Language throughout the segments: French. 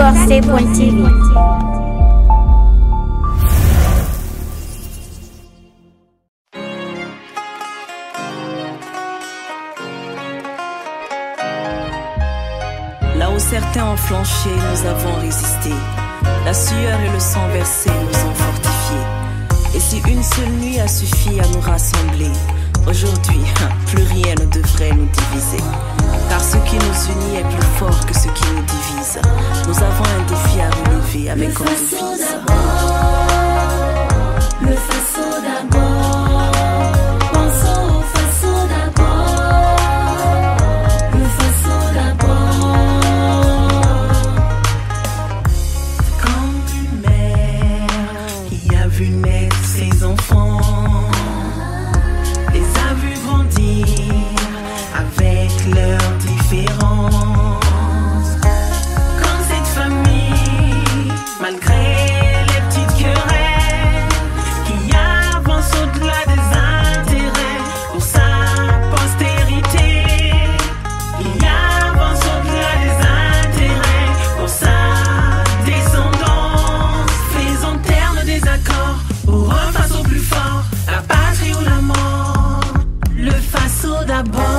blackboxé.tv. Là où certains ont flanché, nous avons résisté. La sueur et le sang versé nous ont fortifiés. Et si une seule nuit a suffi à nous rassembler, aujourd'hui, plus rien ne devrait nous diviser. Car ce qui nous unit est plus fort que ce qui nous divise. Nous avons un défi à relever avec comme devise. Le faso d'abord. Pensons au faso d'abord. Le faso d'abord. Comme une mère qui a vu naître ses enfants, les a vus grandir avec leurs différences. Comme cette famille, malgré les petites querelles, qui avancent au-delà des intérêts pour sa postérité. Qui avance au-delà des intérêts pour sa descendance. Faisons taire nos désaccords pour un faso plus fort, la patrie ou la mort. Le faso d'abord.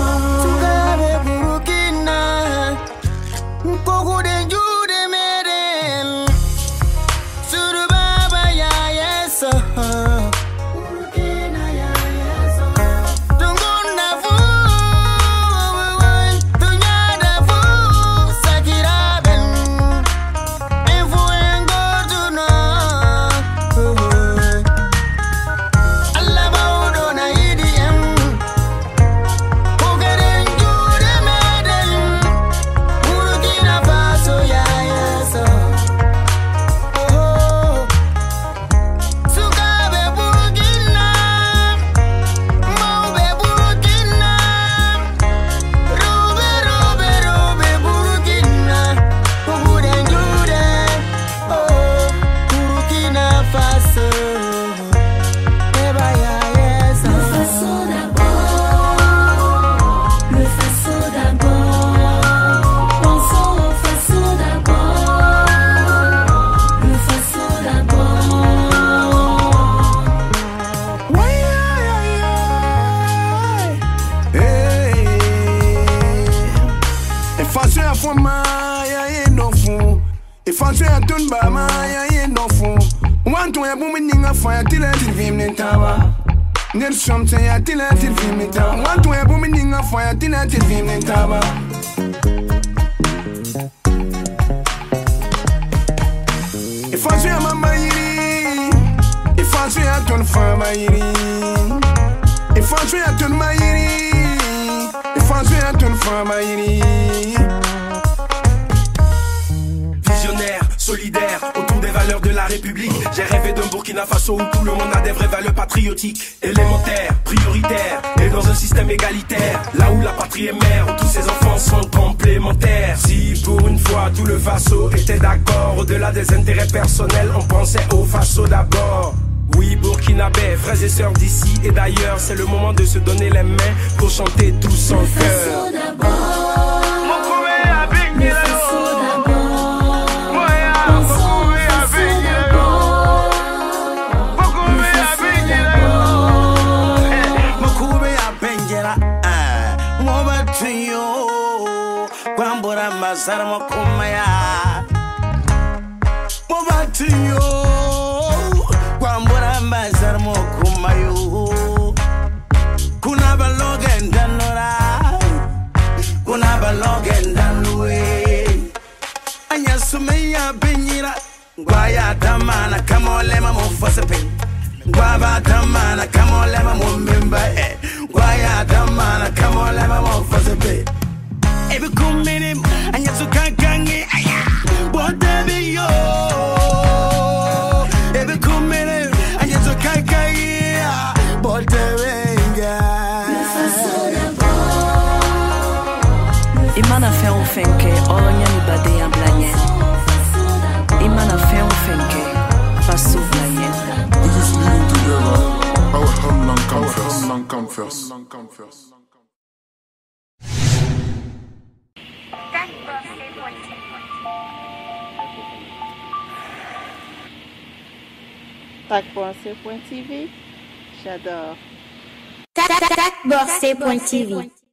Something I till I till film it down. Want to have women in a fire till I till film it down. If I say I'm a mayiri, if I say I turn for mayiri, if I say I turn mayiri, if I say I turn for mayiri. Visionnaire, solidaire, autour des valeurs de la République. J'ai rêvé d'un Burkina Faso où tout le monde a des vraies valeurs patriotiques. Élémentaires, prioritaires, et dans un système égalitaire. Là où la patrie est mère, où tous ses enfants sont complémentaires. Si pour une fois tout le Faso était d'accord, au-delà des intérêts personnels, on pensait au Faso d'abord. Oui, Burkinabé, frères et sœurs d'ici et d'ailleurs, c'est le moment de se donner les mains pour chanter tous en cœur. Sarma kumaya Mobatiyo Kwambura mbazarmo kumayo Kuna balogen danora Kuna balogen danwe Anya sumeya benyira Gwaya damana kamolema mufasepe Gwaba damana kamolema mumimba Gwaya damana kamolema mufasepe Every minute, and yet so can't get what they yo. Every minute, and yet so can't get what they Imana fe un fenke, oronya ni bade en blanye. Imana fe un fenke, faso blanye. We just living together. Our homeland come first. Tacborsé.tv. J'adore. Tacborsé.tv.